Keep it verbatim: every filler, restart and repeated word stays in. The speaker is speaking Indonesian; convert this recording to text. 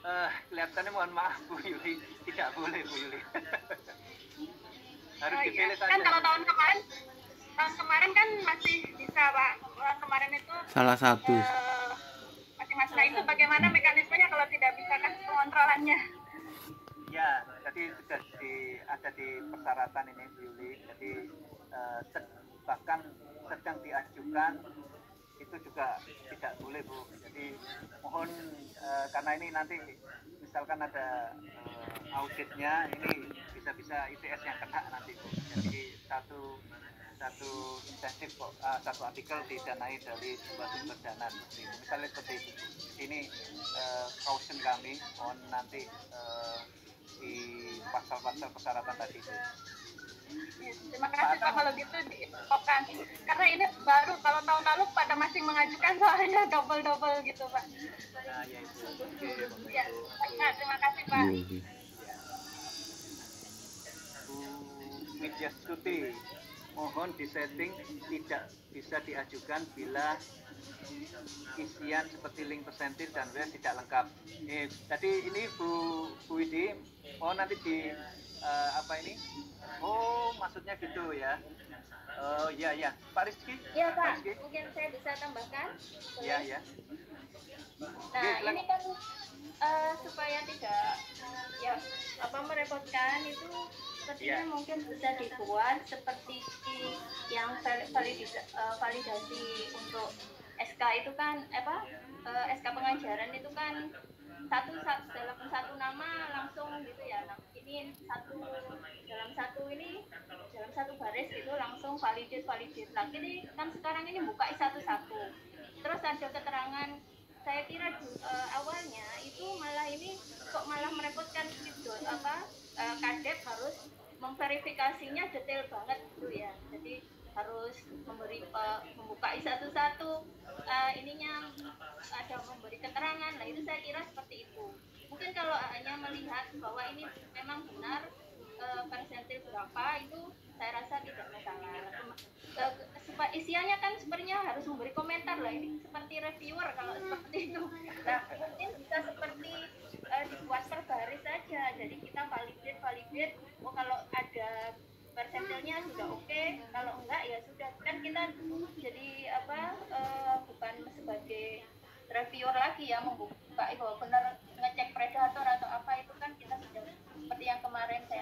Uh, kelihatannya mohon maaf Bu Yuli, tidak boleh Bu Yuli. Harus oh, dipilih iya. saja. Kan kalau tahun kemarin, tahun kemarin kan masih bisa Pak. Tahun kemarin itu salah satu. Uh, masing-masing. Nah itu bagaimana mekanismenya kalau tidak bisa kan pengontrolannya? Ya, jadi sudah di, ada di persyaratan ini Bu Yuli. Jadi uh, bahkan sedang diajukan itu juga tidak boleh Bu. Jadi mohon uh, karena ini nanti misalkan ada uh, auditnya, ini bisa-bisa I T S yang kena nanti Bu. Jadi satu satu insentif kok uh, satu artikel didanai dari sebuah sumber dana seperti itu. Misalnya seperti itu. Ini uh, caution kami, mohon nanti uh, di pasal-pasal persyaratan tadi itu. Ya, terima kasih Pak kalau gitu diinfokan. Karena ini baru, kalau tahun lalu pada masih mengajukan soalnya double-double gitu Pak. Nah, ya itu. Ya, nah, terima kasih Pak. Bu Widya Stuti, mohon disetting tidak bisa diajukan bila isian seperti link persentil dan W tidak lengkap. Eh, tadi ini Bu Bu Widi, mohon nanti di uh, apa ini? Oh, maksudnya gitu ya. Oh, iya ya. Pak Rizky? Iya, Pak. Pak Rizky? Mungkin saya bisa tambahkan? Iya, ya. Nah, Oke, ini kan uh, supaya tidak ya apa merepotkan itu sepertinya yeah. mungkin bisa dibuat seperti yang validasi, uh, validasi untuk S K itu kan apa uh, S K pengajaran itu kan satu, satu dalam satu nama langsung gitu ya. Nah, ini satu dalam satu ini dalam satu baris itu langsung validate validate lagi. Ini kan sekarang ini buka satu-satu. Terus ada keterangan, saya kira uh, awalnya itu malah ini kok malah merepotkan gitu apa uh, kadep harus memverifikasinya detail banget gitu ya. Jadi harus memberi uh, membuka satu-satu uh, ininya ada memberi keterangan. Nah itu saya kira seperti itu. Mungkin kalau hanya melihat bahwa ini memang benar uh, persentil berapa itu saya rasa tidak masalah. Uh, isiannya kan sebenarnya harus memberi komentar lah, ini seperti reviewer kalau seperti itu. Nah mungkin bisa seperti uh, dibuat per baris saja. Jadi kita validate validate. Oh kalau ada persentilnya sudah oke, okay. Kalau enggak ya sudah, kan kita jadi apa uh, bukan sebagai reviewer lagi ya membuka bahwa benar ngecek predator atau apa itu kan kita sudah seperti yang kemarin saya